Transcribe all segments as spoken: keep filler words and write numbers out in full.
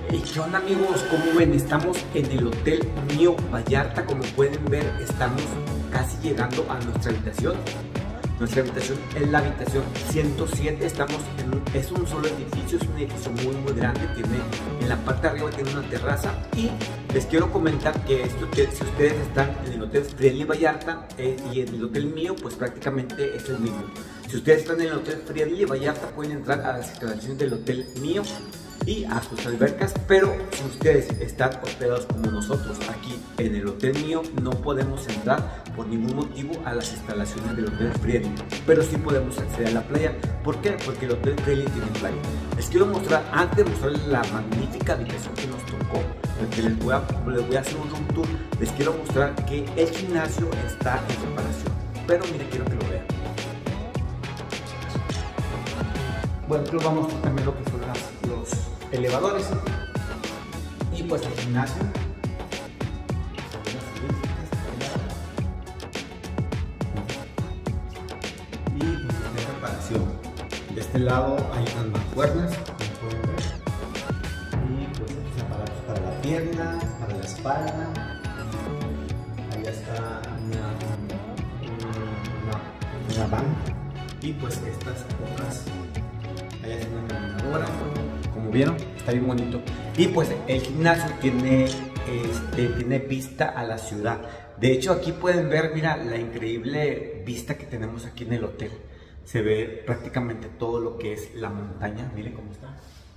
Hey, ¿qué onda, amigos? ¿Cómo ven? Estamos en el Hotel Mio Vallarta. Como pueden ver, estamos casi llegando a nuestra habitación. Nuestra habitación es la habitación ciento siete. Estamos en un, es un solo edificio, es un edificio muy muy grande. Tiene, en la parte de arriba tiene una terraza. Y les quiero comentar que esto, que si ustedes están en el Hotel Friendly Vallarta eh, y en el Hotel Mio, pues prácticamente es el mismo. Si ustedes están en el Hotel Friendly Vallarta, pueden entrar a las instalaciones del Hotel Mio y a sus albercas, pero si ustedes están hospedados como nosotros aquí en el Hotel Mio, no podemos entrar por ningún motivo a las instalaciones del Hotel Friendly, pero sí podemos acceder a la playa. ¿Por qué? Porque el Hotel Friendly tiene playa. Les quiero mostrar, antes de mostrarles la magnífica habitación que nos tocó, porque les voy a, les voy a hacer un room tour, les quiero mostrar que el gimnasio está en reparación, pero miren, quiero que lo vean. Bueno, les vamos a mostrar también lo que son las, los elevadores y pues el gimnasio. Y pues está en reparación. De este lado hay unas mancuernas, como pueden ver, y pues estos aparatos para la pierna, para la espalda. Allá está una, una, una banca y pues estas otras. Allá es una caminadora, como vieron, está bien bonito. Y pues el gimnasio tiene, este, tiene vista a la ciudad. De hecho, aquí pueden ver, mira, la increíble vista que tenemos aquí en el hotel. Se ve prácticamente todo lo que es la montaña. Miren cómo está.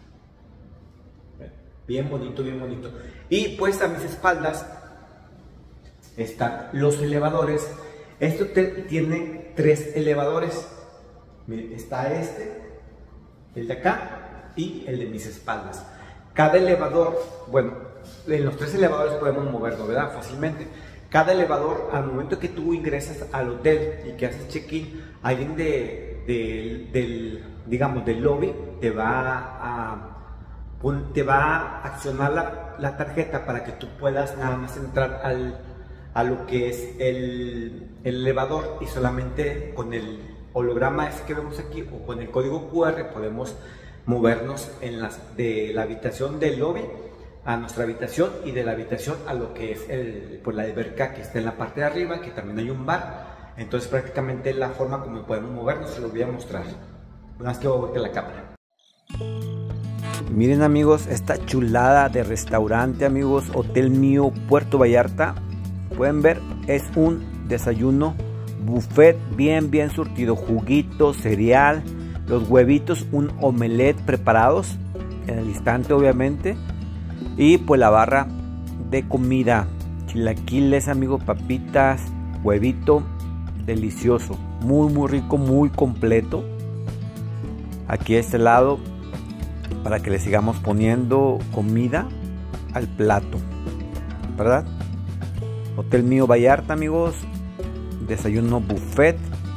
Bien bonito, bien bonito. Y pues a mis espaldas están los elevadores. Este hotel tiene tres elevadores. Miren, está este, el de acá y el de mis espaldas. Cada elevador, bueno, en los tres elevadores podemos movernos, ¿verdad? Fácilmente. Cada elevador, al momento que tú ingresas al hotel y que haces check-in, alguien de, de, del, digamos, del lobby te va a, te va a accionar la, la tarjeta para que tú puedas nada más entrar al, a lo que es el, el elevador, y solamente con el holograma ese que vemos aquí o con el código cu erre podemos movernos en las, de la habitación del lobby a nuestra habitación, y de la habitación a lo que es el, pues la alberca que está en la parte de arriba, que también hay un bar. Entonces prácticamente la forma como podemos movernos se los voy a mostrar. Una vez que voy a voltear la cámara. Miren, amigos, esta chulada de restaurante, amigos, Hotel Mio Puerto Vallarta. Pueden ver, es un desayuno buffet bien bien surtido, juguito, cereal, los huevitos, un omelette preparados en el instante obviamente, y pues la barra de comida, chilaquiles, amigos, papitas, huevito, delicioso, muy muy rico, muy completo. Aquí a este lado para que le sigamos poniendo comida al plato, ¿verdad? Hotel Mio Vallarta, amigos, desayuno buffet.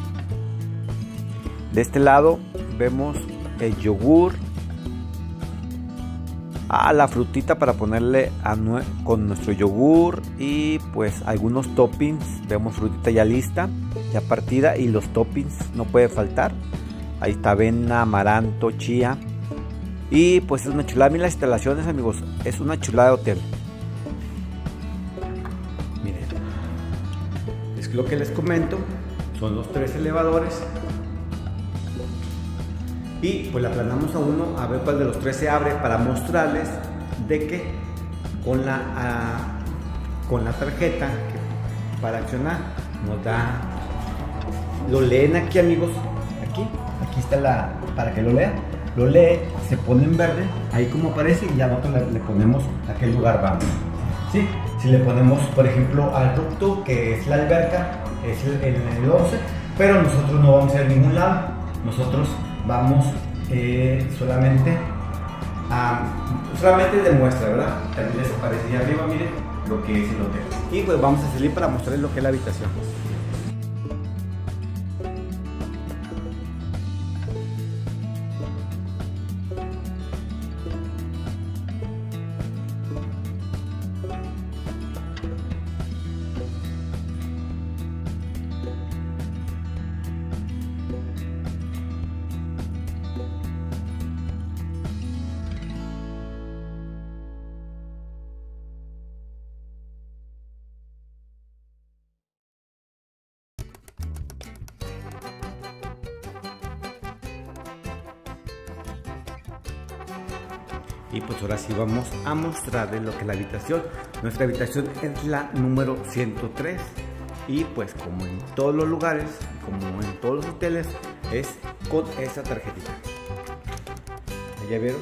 De este lado vemos el yogur, a ah, la frutita para ponerle a nue con nuestro yogur, y pues algunos toppings. Vemos frutita ya lista, ya partida, y los toppings no puede faltar. Ahí está avena, amaranto, chía, y pues es una chulada. Miren las instalaciones, amigos, es una chulada de hotel. Miren, es lo que les comento, son los tres elevadores. Y pues la aplanamos a uno a ver cuál de los tres se abre, para mostrarles de que con la, uh, con la tarjeta que, para accionar, nos da, lo leen aquí, amigos, aquí, aquí está la, para que lo lean, lo lee, se pone en verde, ahí como aparece, y ya nosotros le, le ponemos a qué lugar vamos. ¿Sí? Si le ponemos, por ejemplo, al ducto, que es la alberca, es el, el, el once, pero nosotros no vamos a ir a ningún lado, nosotros vamos eh, solamente a, solamente de muestra, ¿verdad? También les aparecería arriba, miren, lo que es el hotel. Y pues vamos a salir para mostrarles lo que es la habitación. Y pues ahora sí vamos a mostrarles lo que es la habitación. Nuestra habitación es la número ciento tres. Y pues como en todos los lugares, como en todos los hoteles, es con esta tarjetita. ¿Ya vieron?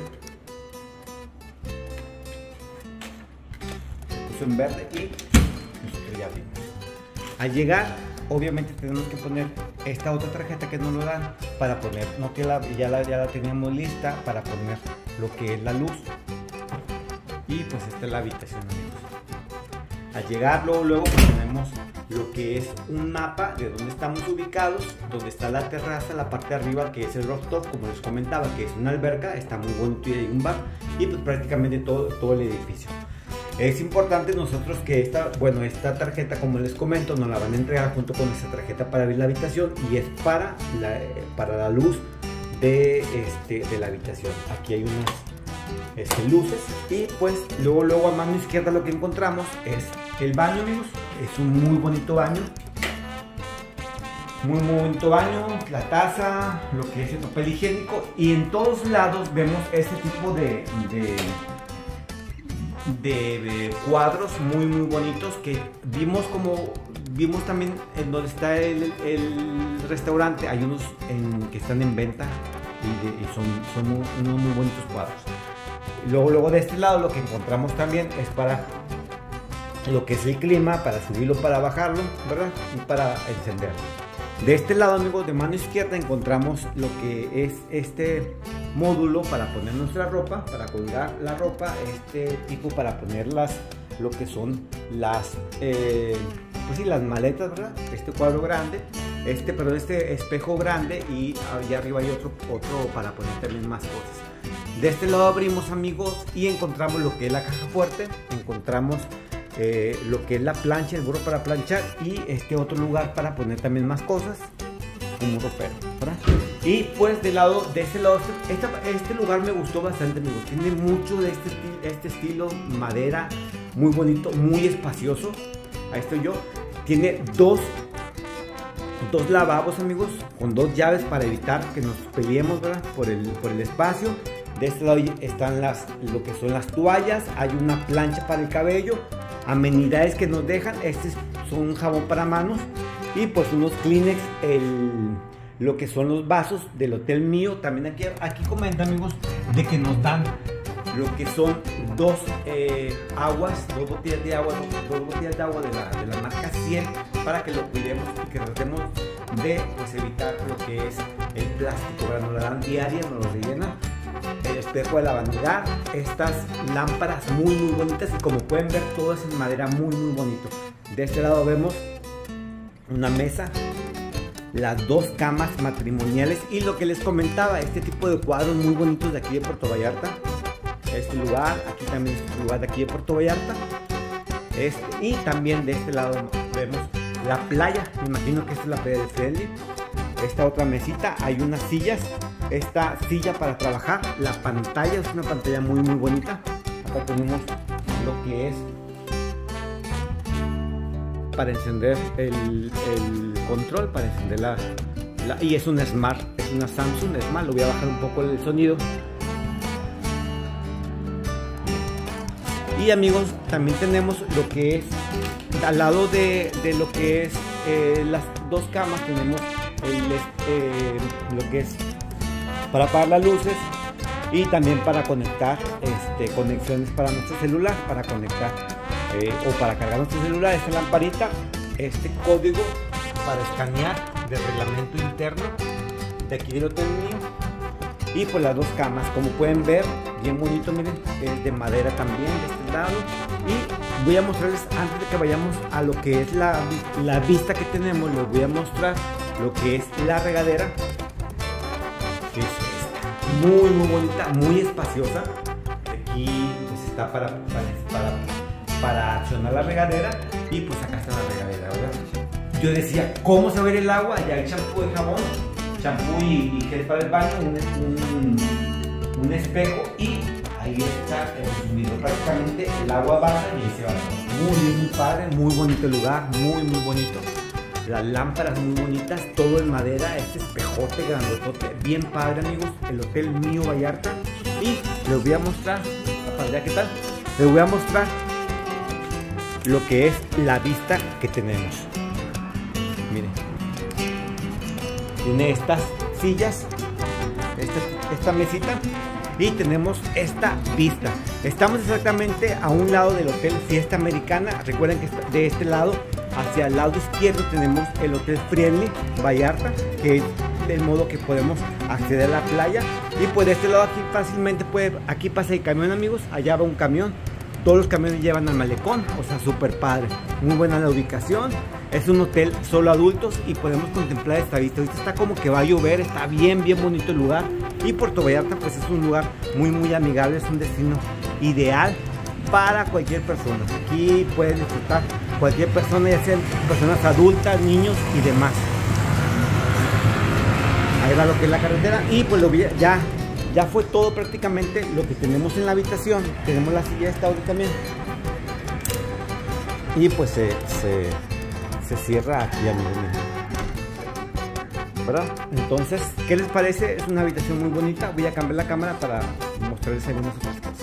Se puso en verde y nosotros ya vimos. Al llegar, obviamente tenemos que poner esta otra tarjeta que nos lo dan para poner, no que la, ya, la, ya la teníamos lista para poner lo que es la luz. Y pues esta es la habitación, amigos. Al llegar, luego, luego pues tenemos lo que es un mapa de dónde estamos ubicados, donde está la terraza, la parte de arriba que es el rooftop, como les comentaba, que es una alberca, está muy bonito y hay un bar, y pues prácticamente todo, todo el edificio. Es importante nosotros que esta, bueno, esta tarjeta, como les comento, nos la van a entregar junto con esta tarjeta para abrir la habitación, y es para la, para la luz de, este, de la habitación. Aquí hay unas este, luces, y pues luego, luego a mano izquierda lo que encontramos es el baño, amigos. Es un muy bonito baño, muy, muy bonito baño, la taza, lo que es el papel higiénico, y en todos lados vemos este tipo de, de, de, de cuadros muy, muy bonitos que vimos como vimos también en donde está el, el restaurante. Hay unos en, que están en venta y, de, y son, son muy, unos muy bonitos cuadros. Luego, luego de este lado lo que encontramos también es para lo que es el clima, para subirlo, para bajarlo, ¿verdad? Y para encenderlo. De este lado, amigos, de mano izquierda encontramos lo que es este módulo para poner nuestra ropa, para colgar la ropa, este tipo para poner las, lo que son las, eh, pues sí, las maletas, ¿verdad? Este cuadro grande, este, perdón, este espejo grande, y allá arriba hay otro, otro para poner también más cosas. De este lado abrimos, amigos, y encontramos lo que es la caja fuerte, encontramos Eh, lo que es la plancha, el burro para planchar, y este otro lugar para poner también más cosas, como un ropero, ¿verdad? Y pues del lado, de este lado, este, este lugar me gustó bastante, amigos. Tiene mucho de este, este estilo, madera, muy bonito, muy espacioso. Ahí estoy yo. Tiene dos, dos lavabos, amigos, con dos llaves para evitar que nos peleemos, ¿verdad? Por el, por el espacio. De este lado están las, lo que son las toallas, hay una plancha para el cabello, amenidades que nos dejan, este son un jabón para manos, y pues unos Kleenex, el, lo que son los vasos del Hotel Mío. También aquí, aquí comentan, amigos, de que nos dan lo que son dos eh, aguas, dos botellas de agua, dos, dos botellas de agua de la, de la marca Ciel, para que lo cuidemos y que tratemos de pues, evitar lo que es el plástico, ¿verdad? Nos la dan diaria, nos lo rellenan. El espejo de la vanidad, estas lámparas muy muy bonitas, y como pueden ver todo es en madera muy muy bonito. De este lado vemos una mesa, las dos camas matrimoniales, y lo que les comentaba, este tipo de cuadros muy bonitos de aquí de Puerto Vallarta. Este lugar, aquí también es un lugar de aquí de Puerto Vallarta. Este, y también de este lado vemos la playa, me imagino que esta es la playa de Friendly. Esta otra mesita, hay unas sillas, esta silla para trabajar, la pantalla es una pantalla muy muy bonita. Acá tenemos lo que es para encender el, el control, para encender la, la, y es una Smart, es una Samsung Smart. Lo voy a bajar un poco el sonido. Y amigos, también tenemos lo que es al lado de, de lo que es eh, las dos camas, tenemos el, eh, lo que es para apagar las luces, y también para conectar este, conexiones para nuestro celular, para conectar eh, o para cargar nuestro celular. Esta lamparita, este código para escanear de reglamento interno de aquí del Hotel Mío, y pues las dos camas, como pueden ver, bien bonito, miren, es de madera también de este lado. Y voy a mostrarles, antes de que vayamos a lo que es la, la vista que tenemos, les voy a mostrar lo que es la regadera, que es esta, muy muy bonita, muy espaciosa. Aquí pues está para, para, para, para accionar la regadera, y pues acá está la regadera, ¿verdad? Yo decía, ¿cómo se va a ver el agua? Ya hay champú de jabón, champú y, y gel para el baño, un, un, un espejo, y ahí está el consumidor, prácticamente el agua baja y ahí se va. Muy, muy padre, muy bonito el lugar, muy, muy bonito. Las lámparas muy bonitas, todo en madera, este espejote grandotote, bien padre, amigos. El Hotel Mío Vallarta, y les voy a mostrar, ¿qué tal? Les voy a mostrar lo que es la vista que tenemos. Miren, tiene estas sillas, esta, esta mesita, y tenemos esta vista. Estamos exactamente a un lado del Hotel Fiesta Americana. Recuerden que de este lado hacia el lado izquierdo tenemos el Hotel Friendly Vallarta, que es del modo que podemos acceder a la playa. Y pues de este lado aquí fácilmente puede, aquí pasa el camión, amigos, allá va un camión. Todos los camiones llevan al malecón, o sea, súper padre. Muy buena la ubicación. Es un hotel solo adultos y podemos contemplar esta vista. Ahorita está como que va a llover, está bien, bien bonito el lugar. Y Puerto Vallarta pues es un lugar muy, muy amigable, es un destino ideal para cualquier persona. Aquí pueden disfrutar cualquier persona, ya sean personas adultas, niños y demás. Ahí va lo que es la carretera y pues lo vi, ya, ya fue todo prácticamente lo que tenemos en la habitación. Tenemos la silla esta ahorita también. Y pues se, se, se cierra aquí, amigos, ¿verdad? Entonces, ¿qué les parece? Es una habitación muy bonita. Voy a cambiar la cámara para mostrarles algunas otras cosas.